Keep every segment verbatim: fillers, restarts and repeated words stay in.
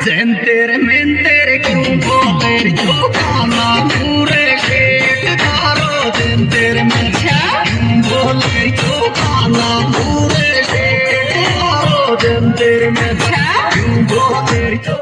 तेरे में तेरे क्यों बोले जो खाना पूरे पेट दारो दिन तेरे में क्यों बोले जो खाना पूरे पेट दारो दिन तेरे में क्यों बोले जो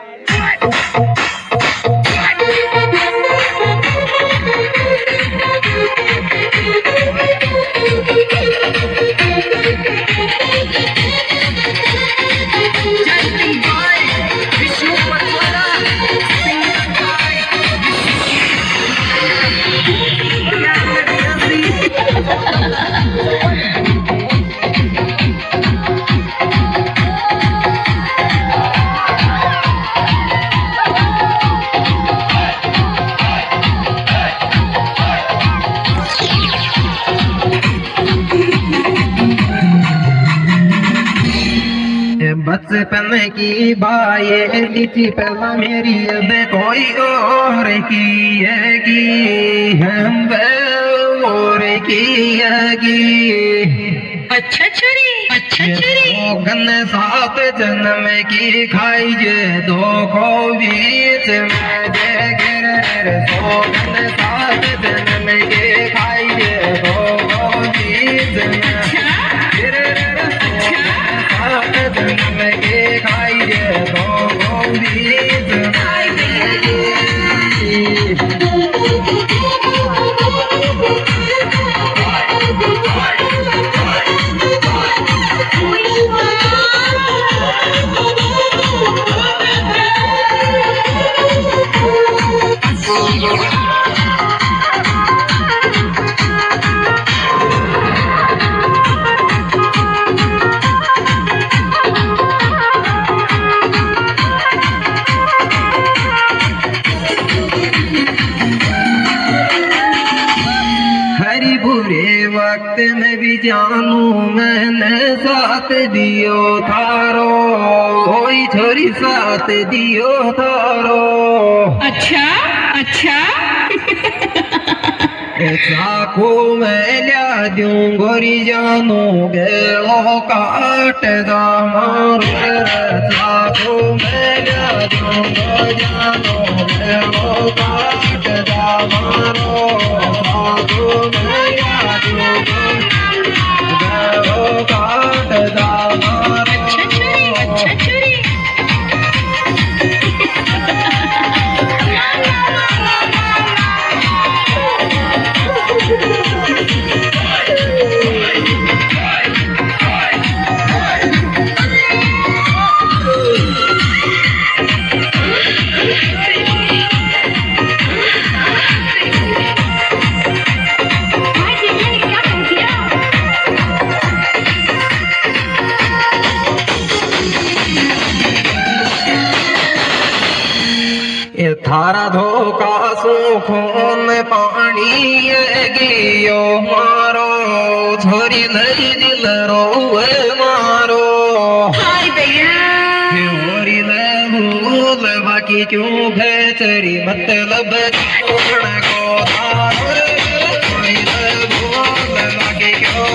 बचपन की बाये लिखी पहला मेरी अब कोई और किएगी हम और किएगी। अच्छा छुरी अच्छा छुरी गन सात जन्म की खाइए दो को बीच में दे गिर सो गन सात जन्म के खाइए दो को बीच में वक्त में भी जानू मैंने साथ दियो थारो कोई छोरी साथ दियो थारो। अच्छा अच्छा साखो मैं लिया दूं गोरी जानू गेलो काट दामारो साखो मैं लिया दूं गोरी जानू गेलो काट दामारो साखो मैं काट दामारो। अच्छा छुरी अच्छा छुरी थारा धोखा सुखोन पानी गियो मारो छोरी नहीं दिल रोए मारो। हाय भैया छोरी भूल बाकी क्यों भेचरी मतलब छोड़ को थारो भूल बाकी क्यों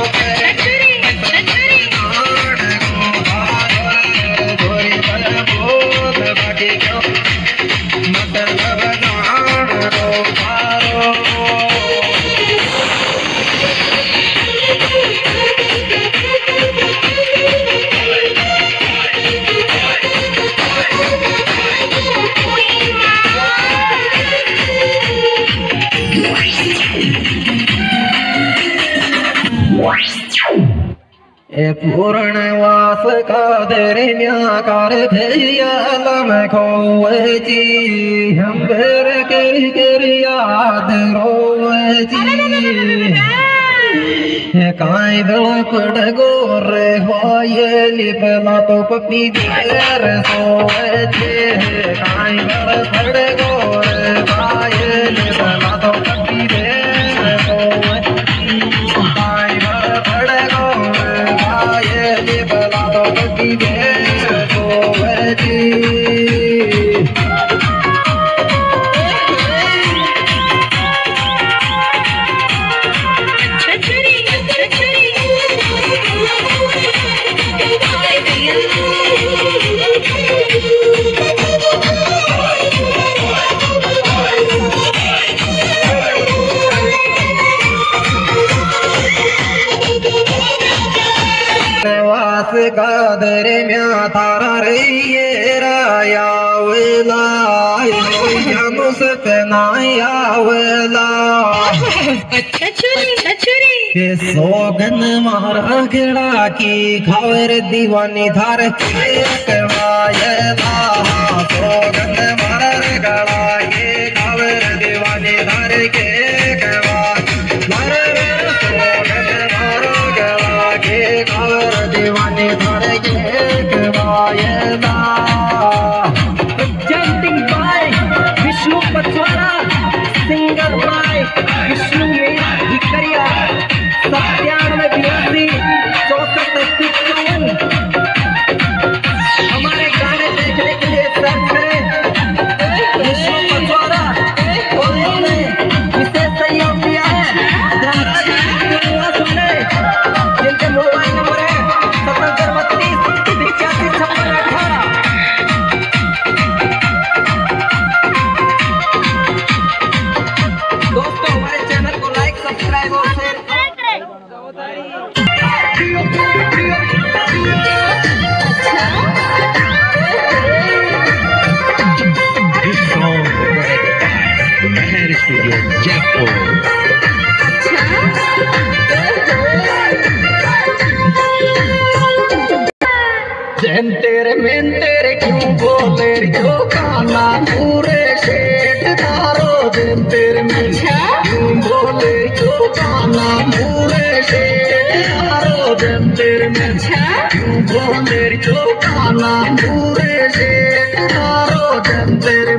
पूर्णवास का दरमिया कर भैया लम खोजी हम कर कर याद रोजी काई बड़ा पड़ गोर हो ये लिपला तो पपी देर सोचे काई बड़ा पड़ गोर पाए लिपला तो पपी देर सोचे काई बड़ा पड़ गोर पाए लिपला तो पपी देर सोचे। Thank you. दास कादर म्या थारा रे रायावला यानुस पेनायावला अच्छा चोरी अच्छा चोरी के सोगन मारा गड़ा की खबर दीवानी थार के कवायला सोगन मारा गड़ा के खबर दीवानी थार के कवा मर सोगन मारा गड़ा के खबर दीवानी थार के कवायला presenting by Vishnu Pachwara singer by Vishnu Bhikariya सत्यानवे बयासी चौसठ अस्सी चौवन। हमारे गाने देखने के लिए सर्च करें विष्णु पचवाड़ा और उन्होंने विशेष सहयोग दिया है सुने जिनके मोबाइल नंबर है सतहत्तर बत्तीस पिचासी छप्पन अठारह। दोस्तों हमारे चैनल को लाइक सब्सक्राइब और शेयर जैन तेरे मेन तेरे क्यों बोले जो काना पूरे शेट तारो जैन तेरे मेन क्यों बोले जो काना पूरे शेट तारो जैन तेरे मेन क्यों बोले जो काना पूरे शेट तारो जैन तेरे